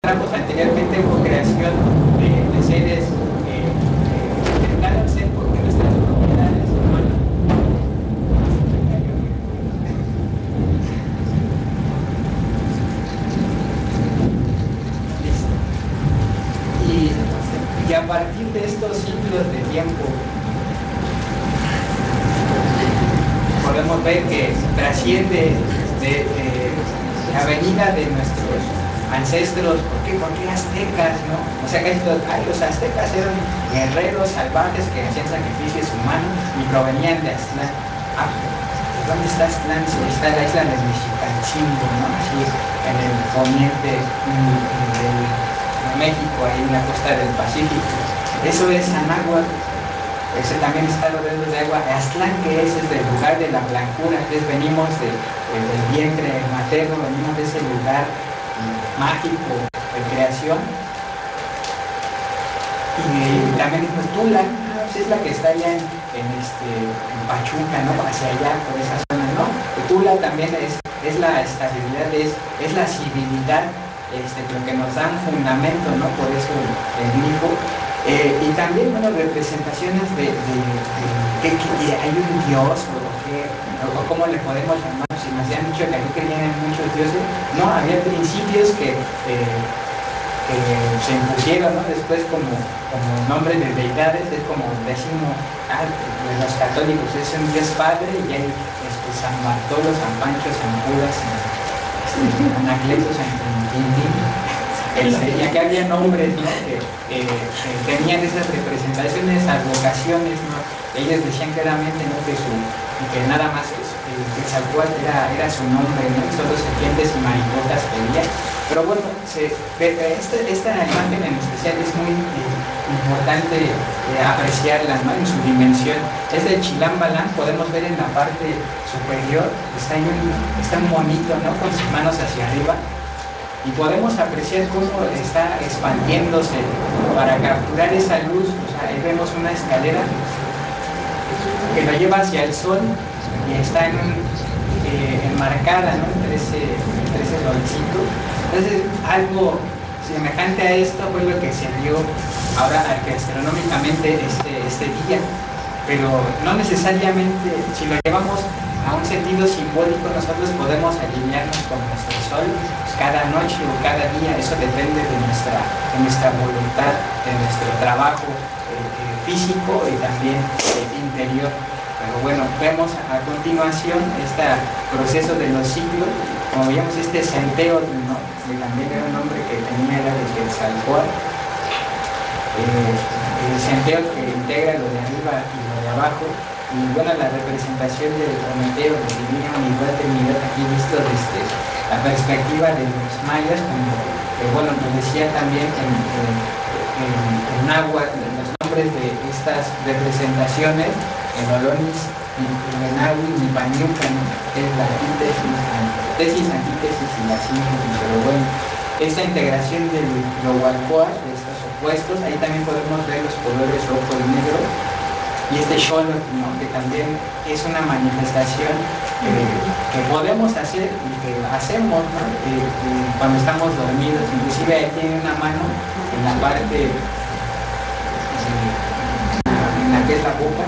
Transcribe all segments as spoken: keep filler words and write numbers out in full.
Hablamos anteriormente hubo creación de, de seres eh, eh, cercanos al ser porque nuestras propiedades humanas. Listo. Y, y a partir de estos ciclos de tiempo podemos ver que trasciende de, de la venida de nuestros ancestros. ¿Por qué? Porque aztecas, ¿no? O sea, casi todos, ay, los aztecas eran guerreros salvajes que hacían sacrificios humanos y provenían de Aztlán. Ah, ¿dónde está Aztlán? Está la isla de Mexicanchingo, ¿no? Así, en el poniente de México, ahí en la costa del Pacífico. Eso es Anáhuac. Ese también está rodeado de agua. Aztlán, que es, es del lugar de la blancura, entonces venimos de, de, del vientre materno, venimos de ese lugar mágico de creación. Y también pues, Tula, pues es la que está allá en, en, este, en Pachuca, ¿no? Hacia allá, por esa zona, ¿no? Tula también es, es la estabilidad, es, es la civilidad, este, lo que nos da un fundamento, ¿no? Por eso el grifo. Eh, y también, bueno, representaciones de, de, de, de que hay un dios o, que, o cómo le podemos llamar. Si nos han dicho que aquí creían en muchos dioses, no, había principios que, eh, que se impusieron, ¿no? Después como, como nombre de deidades, es como decimos, ah, de los católicos es un dios padre y hay este, San Bartolo, San Pancho, San Judas, San Anacleto, San Quintín. El, y aquí había nombres, ¿no? que, eh, que tenían esas representaciones, esas vocaciones, ¿no? Ellos decían claramente, ¿no? que, su, que nada más que Quetzalcóatl era, era su nombre, ¿no? Solo serpientes y mariposas pedían. Pero bueno, se, esta, esta imagen en especial es muy eh, importante eh, apreciarla, ¿no? En su dimensión. Es de Chilambalam, podemos ver en la parte superior, está, en un, está un monito, ¿no? Con sus manos hacia arriba. Y podemos apreciar cómo está expandiéndose para capturar esa luz. O sea, ahí vemos una escalera que lo lleva hacia el sol y está en un, eh, enmarcada, ¿no? entre, ese, entre ese solcito. Entonces, algo semejante a esto fue lo que se vio ahora astronómicamente este, este día. Pero no necesariamente, si lo llevamos a un sentido simbólico, nosotros podemos alinearnos con nuestro sol cada noche o cada día. Eso depende de nuestra, de nuestra voluntad, de nuestro trabajo eh, eh, físico y también eh, interior. Pero bueno, vemos a continuación este proceso de los ciclos. Como veíamos, este centeo, ¿no? Que también era un nombre que tenía, era de Quetzalcóatl. Eh, el centeo que integra lo de arriba y lo de abajo. Y bueno, la representación del Prometeo, de divina unidad, Trinidad, aquí visto desde la perspectiva de los mayas, como eh, bueno, nos decía también en, en, en, en náhuatl, los nombres de estas representaciones, en Olonis, en Menahui, ni Pañuca, ¿no? Es la antítesis, antítesis, antítesis y la síntesis. Pero bueno, esta integración del Lohualcoatl, de estos opuestos, ahí también podemos ver los colores rojo y negro. Y este Xolotl, ¿no? Que también es una manifestación eh, que podemos hacer y que hacemos, ¿no? eh, eh, cuando estamos dormidos. Inclusive ahí tiene una mano en la parte, eh, en la que es la boca.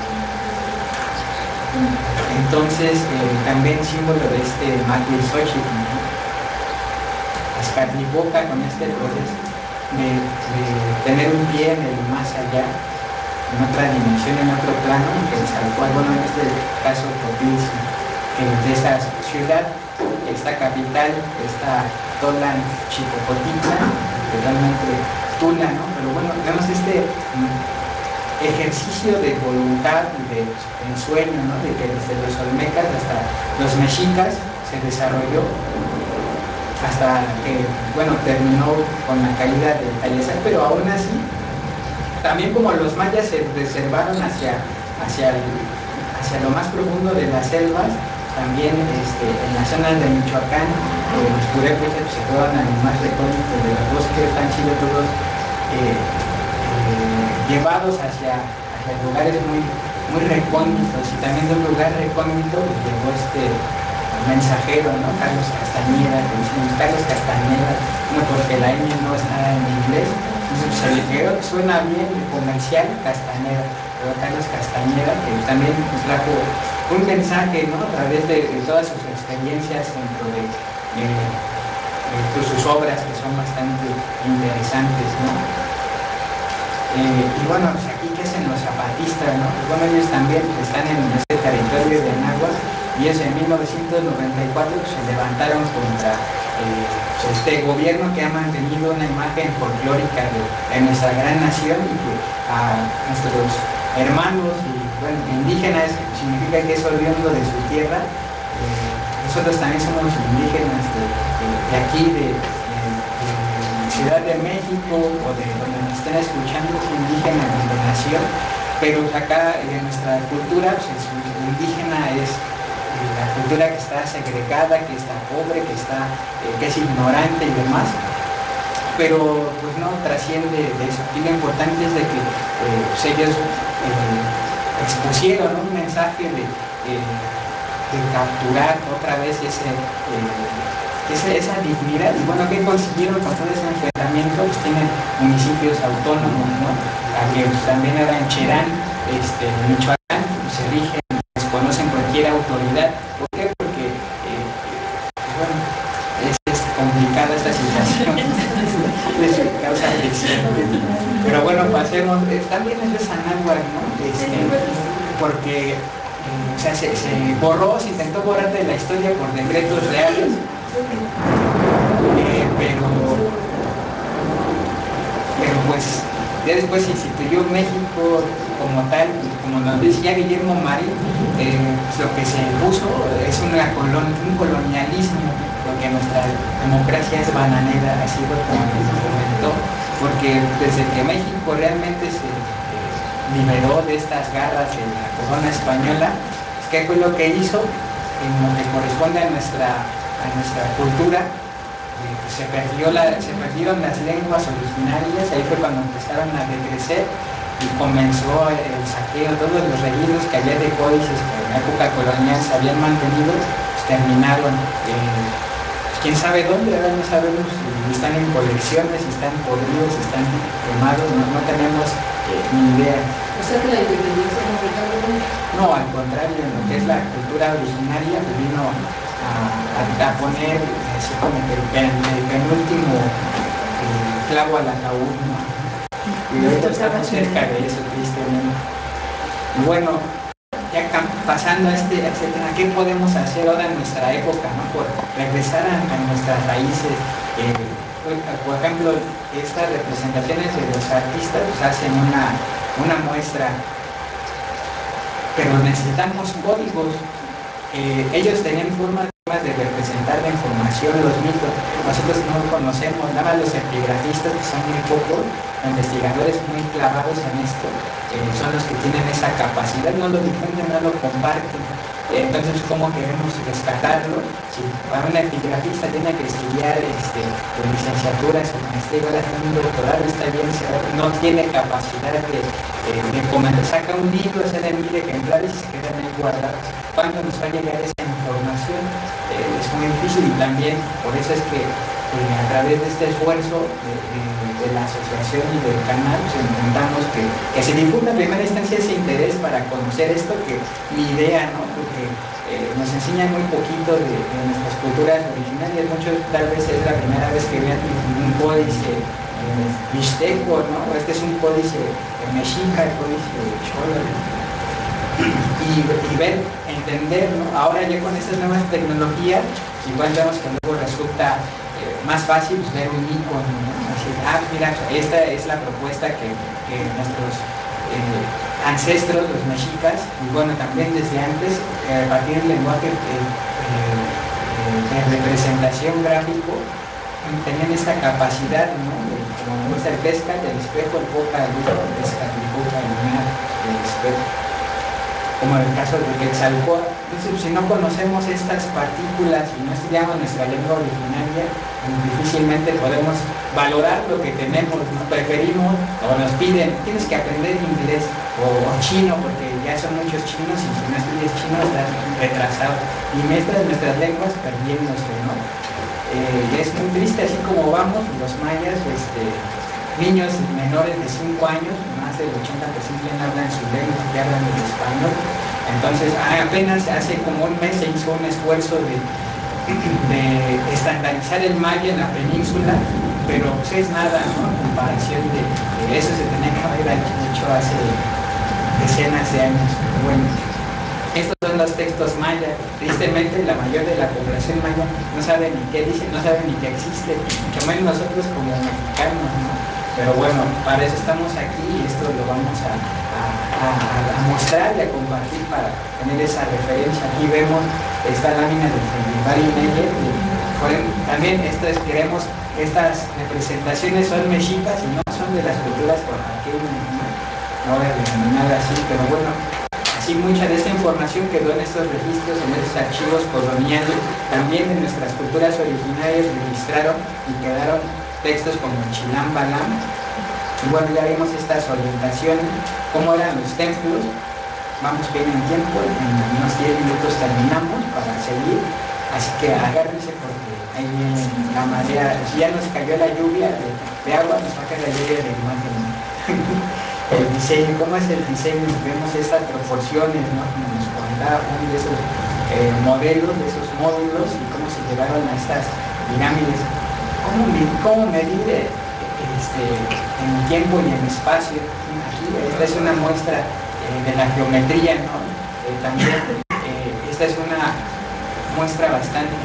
Entonces, eh, también símbolo de este Matlixochitl, ¿no? Azcatlipoca, con este proceso de, de tener un pie en el más allá, en otra dimensión, en otro plano, que es al cual, bueno, en este caso Cotilzi, que de esta ciudad, esta capital, esta Tolan Chicopotitlan, totalmente Tula, ¿no? Pero bueno, tenemos este ejercicio de voluntad y de ensueño, ¿no? De que desde los olmecas hasta los mexicas se desarrolló hasta que, bueno, terminó con la caída de Tayezal, pero aún así, también como los mayas se reservaron hacia, hacia, el, hacia lo más profundo de las selvas, también este, en las zonas de Michoacán, eh, los purépechas se fueron al más recóndito de los bosques, han sido todos eh, eh, llevados hacia, hacia lugares muy, muy recónditos, y también de un lugar recóndito llegó este mensajero, ¿no? Carlos Castañeda, que decimos Carlos Castañeda, no, porque la ñ no está en inglés, entonces se le quedó, suena bien el comercial Castañeda, pero Carlos Castañeda, que también nos trajo un mensaje, ¿no? A través de, de todas sus experiencias dentro de, de, de sus obras, que son bastante interesantes, ¿no? Eh, y bueno, pues aquí, ¿qué hacen los zapatistas, no? Pues bueno, ellos también están en este territorio de Anáhuac, y es en mil novecientos noventa y cuatro que se levantaron contra eh, este gobierno que ha mantenido una imagen folclórica de, de nuestra gran nación, y que a nuestros hermanos y bueno, indígenas, significa que es oriundo de su tierra. Eh, nosotros también somos indígenas de, de, de aquí, de, de, de Ciudad de México, o de donde nos estén escuchando, es indígena de donde nació, pero acá en nuestra cultura, pues, el indígena es la cultura que está segregada, que está pobre, que está eh, que es ignorante y demás, pero pues no trasciende de eso. Y lo importante es de que eh, pues ellos eh, expusieron, ¿no?, un mensaje de, eh, de capturar otra vez ese, eh, esa, esa dignidad. Y bueno, ¿qué consiguieron con todo ese enfrentamiento? Pues tienen municipios autónomos, ¿no? Aquí pues, también era en Cherán, este, Michoacán, pues, se rigen, desconocen cualquier autoridad. ¿Por qué? Porque eh, bueno, es, es complicada esta situación, es causa fricción. Pero bueno, pasemos, eh, también es de Anáhuac, ¿no? Este, porque eh, o sea, se, se borró, se intentó borrar de la historia por decretos reales, eh, pero, pero pues ya después se instituyó México como tal, como nos decía Guillermo Marín, eh, pues lo que se impuso es una colon, un colonialismo, porque nuestra democracia es bananera, así fue como les comentó, porque desde que México realmente se eh, liberó de estas garras de la corona española, pues, ¿qué fue lo que hizo? En lo que corresponde a nuestra, a nuestra cultura, eh, se, perdió la, se perdieron las lenguas originarias. Ahí fue cuando empezaron a decrecer y comenzó el saqueo. Todos los rellenos que había de códices que en la época colonial se habían mantenido, pues terminaron, eh, pues quién sabe dónde, ahora no sabemos si están en colecciones, si están podridos, si están quemados, no, no tenemos eh, ni idea. O sea que la independencia no fue tan buena. No, al contrario, en lo que es la cultura originaria, pues vino a, a, a poner así como que el, el penúltimo eh, clavo al ataúd, ¿no? Y ahorita estamos cerca de eso, tristemente. Y bueno, ya pasando a este, etcétera, ¿qué podemos hacer ahora en nuestra época, ¿no? Por regresar a, a nuestras raíces. Eh, por ejemplo, estas representaciones de los artistas pues, hacen una, una muestra, pero necesitamos códigos. Eh, ellos tenían formas de representar la información, los mitos. Nosotros no conocemos, nada más los epigrafistas, que son muy pocos, investigadores muy clavados en esto, eh, son los que tienen esa capacidad, no lo difunden, no lo comparten. Eh, entonces, ¿cómo queremos rescatarlo? Si para un epigrafista tiene que estudiar este, licenciaturas o maestría, ahora está en un doctorado, está bien, no tiene capacidad de, eh, de comentar, saca un libro, se le mide ejemplares y se quedan ahí guardados. ¿Cuándo nos va a llegar esa información? Eh, es muy difícil, y también por eso es que eh, a través de este esfuerzo de, de, de la asociación y del canal, pues, intentamos que, que se difunda en primera instancia ese interés para conocer esto, que mi idea, ¿no? Porque eh, nos enseñan muy poquito de, de nuestras culturas originarias. Muchos tal vez es la primera vez que vean un códice eh, mixteco, ¿no? Este es un códice eh, mexica, el códice cholo, y, y ver, entender, ¿no? Ahora ya con estas nuevas tecnologías, igual vemos que luego resulta eh, más fácil pues, ver un icono, ¿no? Así, ah, mira, esta es la propuesta que, que nuestros eh, ancestros, los mexicas, y bueno, también desde antes, eh, a partir del lenguaje eh, eh, de representación gráfico, tenían esta capacidad, ¿no? De, como muestra el pesca, del espejo, el boca, el ojo, el pesca, el boca, el mar, el espejo, como en el caso de Quetzalcóatl. Entonces, si no conocemos estas partículas y no estudiamos nuestra lengua originaria, difícilmente podemos valorar lo que tenemos, ¿no? Preferimos o nos piden, tienes que aprender inglés o, o chino, porque ya son muchos chinos y si no estudias chino estás retrasado. Y maestras de nuestras lenguas perdiéndose, ¿no? Eh, es muy triste, así como vamos, los mayas, este, niños menores de cinco años, más del ochenta por ciento ya no hablan su lengua, ya hablan el español. Entonces, apenas hace como un mes se hizo un esfuerzo de, de estandarizar el maya en la península, pero pues es nada, ¿no? En comparación de, de eso se tenía que haber hecho hace decenas de años. Bueno, estos son los textos mayas. Tristemente, la mayoría de la población maya no sabe ni qué dice, no sabe ni que existe, mucho menos nosotros como mexicanos, ¿no? Pero bueno, para eso estamos aquí y esto lo vamos a, a, a, a mostrar y a compartir para tener esa referencia. Aquí vemos esta lámina de Barry Meyer. También esto es, queremos, estas representaciones son mexicas y no son de las culturas oaxaqueñas, ¿no? No voy a denominar así, pero bueno, así mucha de esta información quedó en estos registros, en estos archivos coloniales, también en nuestras culturas originarias registraron y quedaron textos como Chilam Balam. Y bueno, ya vimos estas orientaciones, cómo eran los templos. Vamos bien en tiempo, en unos diez minutos terminamos para seguir, así que agárrense porque ahí viene la marea. Si ya nos cayó la lluvia de, de agua, nos va a caer la lluvia de imagen. El diseño, cómo es el diseño, vemos estas proporciones, ¿no? Como nos comentaba uno de esos eh, modelos, de esos módulos y cómo se llegaron a estas pirámides. ¿Cómo, cómo medir eh, este, en tiempo y en espacio? Aquí esta es una muestra eh, de la geometría, ¿no? Eh, también eh, esta es una muestra bastante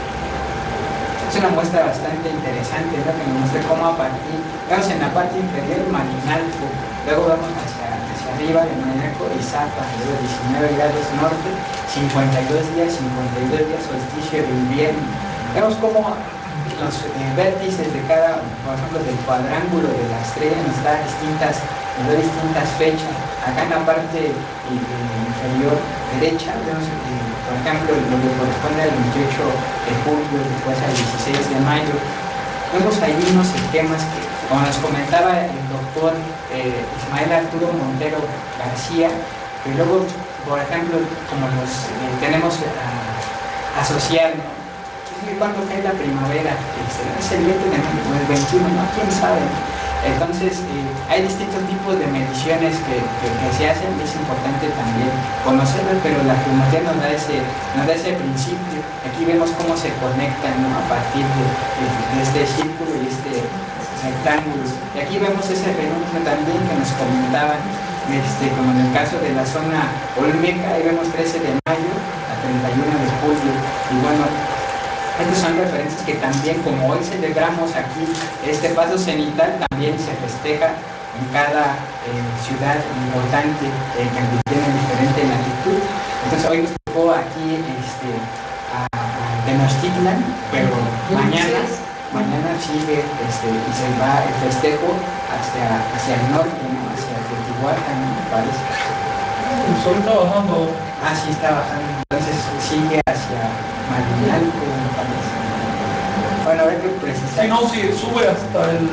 es una muestra bastante interesante, ¿no? Que nos muestra cómo a partir, vemos en la parte inferior Malinalco, luego vamos hacia, hacia arriba de Malinalco y Zapa, luego diecinueve grados norte, cincuenta y dos días, cincuenta y dos días solsticio de invierno. Vemos cómo los eh, vértices de cada, por ejemplo, del cuadrángulo de la estrella nos da distintas, nos da distintas fechas. Acá en la parte eh, inferior derecha vemos, eh, por ejemplo, lo que corresponde al veintiocho de julio, después al dieciséis de mayo. Vemos ahí unos esquemas que, como nos comentaba el doctor eh, Ismael Arturo Montero García, que luego, por ejemplo, como los eh, tenemos a asociar, ¿no? ¿Cuándo cae la primavera? ¿Es el veinte de mayo o el veintiuno? No, quién sabe. Entonces, eh, hay distintos tipos de mediciones que, que, que se hacen y es importante también conocerlas, pero la geometría nos da ese, nos da ese principio. Aquí vemos cómo se conectan, ¿no? A partir de, de, de este círculo y este rectángulo. Y aquí vemos ese fenómeno también que nos comentaban, este, como en el caso de la zona olmeca, ahí vemos trece de mayo a treinta y uno de julio. Y bueno, estas son referencias que también, como hoy celebramos aquí este paso cenital, también se festeja en cada eh, ciudad importante eh, que tiene diferente latitud. Entonces hoy nos tocó aquí este, a, a Tenochtitlan, pero mañana, mañana sigue este, y se va el festejo hacia, hacia el norte, ¿no? Hacia Teotihuacán, ¿no? Parece. El sol está bajando. Ah, sí, está bajando. Entonces sigue hacia Malinalco, me parece. Bueno, a ver qué precisar. Si no, sí, sube hasta el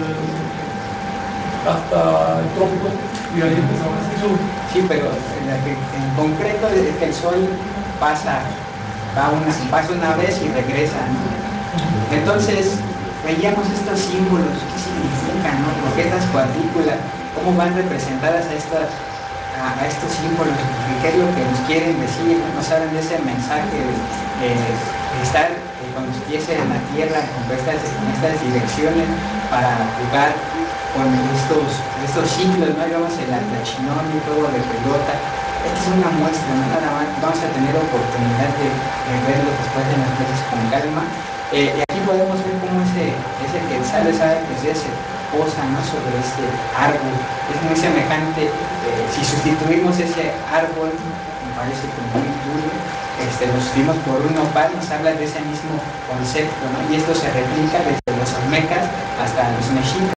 hasta el trópico y ahí empezamos a sube. Sí, pero en, la que, en concreto es que el sol pasa, va una, pasa una vez y regresa, ¿no? Entonces veíamos estos símbolos, ¿qué significan, no? Porque estas cuadrículas, cómo van representadas a estas A, a estos símbolos, qué es lo que nos quieren decir, nos hablan de ese mensaje de, de, de estar eh, con los pies en la tierra, con estas, con estas direcciones para jugar con estos, estos ciclos, ¿no? Vamos el atlachinón y juego de pelota. Esta es una muestra, ¿no? Nada más vamos a tener oportunidad de, de verlo después de las clases con calma. Eh, y aquí podemos ver cómo ese, ese quetzal, esa que se posa, ¿no? Sobre este árbol. Es muy semejante, eh, si sustituimos ese árbol, me parece como muy duro, este, lo sustituimos por un nopal, nos habla de ese mismo concepto, ¿no? Y esto se replica desde los olmecas hasta los mexicas.